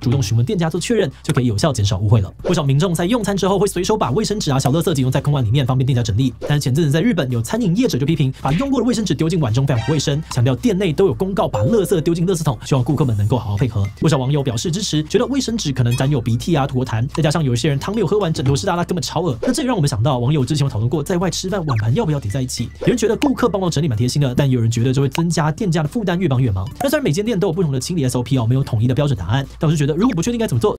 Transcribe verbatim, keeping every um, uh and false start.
主动询问店家做确认，就可以有效减少误会了。不少民众在用餐之后会随手把卫生纸啊、小垃圾集中在空碗里面，方便店家整理。但是前阵子在日本有餐饮业者就批评，把用过的卫生纸丢进碗中非常不卫生，强调店内都有公告把垃圾丢进垃圾桶，希望顾客们能够好好配合。不少网友表示支持，觉得卫生纸可能沾有鼻涕啊、吐痰，再加上有一些人汤没有喝完，枕头湿哒哒，根本超恶。那这也让我们想到，网友之前有讨论过，在外吃饭碗盘要不要叠在一起？有人觉得顾客帮忙整理蛮贴心的，但有人觉得这会增加店家的负担，越帮越忙。那虽然每间店都有不同的清理 S O P 哦，没有统一的标准答案，但我是觉得如果不确定该怎么做，